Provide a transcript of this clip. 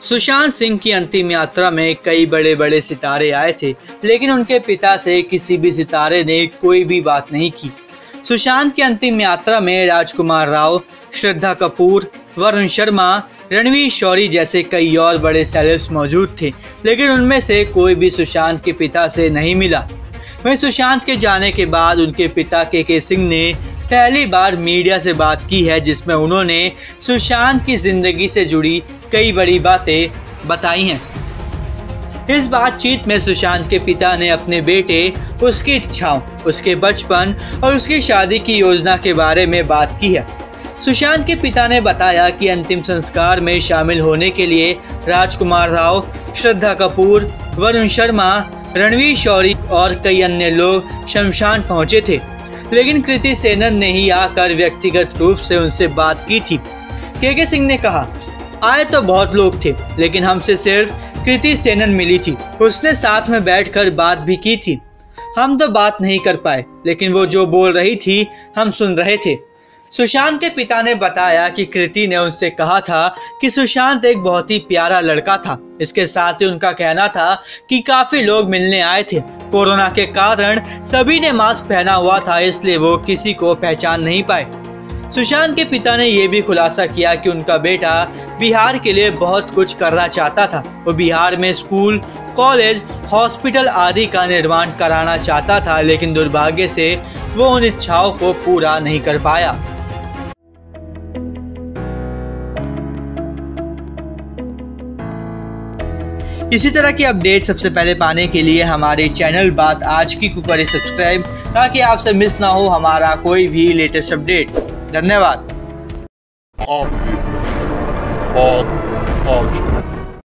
सुशांत सिंह की अंतिम यात्रा में कई बड़े बड़े सितारे आए थे, लेकिन उनके पिता से किसी भी सितारे ने कोई भी बात नहीं की। सुशांत की अंतिम यात्रा में राजकुमार राव, श्रद्धा कपूर, वरुण शर्मा, रणवीर शौरी जैसे कई और बड़े सेलेब्स मौजूद थे, लेकिन उनमें से कोई भी सुशांत के पिता से नहीं मिला। वहीं सुशांत के जाने के बाद उनके पिता के सिंह ने पहली बार मीडिया से बात की है, जिसमें उन्होंने सुशांत की जिंदगी से जुड़ी कई बड़ी बातें बताई हैं। इस बातचीत में सुशांत के पिता ने अपने बेटे, उसकी इच्छाओं, उसके बचपन और उसकी शादी की योजना के बारे में बात की है। सुशांत के पिता ने बताया कि अंतिम संस्कार में शामिल होने के लिए राजकुमार राव, श्रद्धा कपूर, वरुण शर्मा, रणवीर शौरी और कई अन्य लोग शमशान पहुंचे थे, लेकिन कृति सेनन ने ही आकर व्यक्तिगत रूप से उनसे बात की थी। के सिंह ने कहा, आए तो बहुत लोग थे, लेकिन हमसे सिर्फ कृति सेनन मिली थी। उसने साथ में बैठकर बात भी की थी। हम तो बात नहीं कर पाए, लेकिन वो जो बोल रही थी हम सुन रहे थे। सुशांत के पिता ने बताया कि कृति ने उनसे कहा था कि सुशांत एक बहुत ही प्यारा लड़का था। इसके साथ ही उनका कहना था कि काफी लोग मिलने आए थे। कोरोना के कारण सभी ने मास्क पहना हुआ था, इसलिए वो किसी को पहचान नहीं पाए। सुशांत के पिता ने यह भी खुलासा किया कि उनका बेटा बिहार के लिए बहुत कुछ करना चाहता था। वो बिहार में स्कूल, कॉलेज, हॉस्पिटल आदि का निर्माण कराना चाहता था, लेकिन दुर्भाग्य से वो उन इच्छाओं को पूरा नहीं कर पाया। इसी तरह की अपडेट सबसे पहले पाने के लिए हमारे चैनल बात आज की को करें सब्सक्राइब, ताकि आपसे मिस ना हो हमारा कोई भी लेटेस्ट अपडेट। धन्यवाद। आपकी बात आज।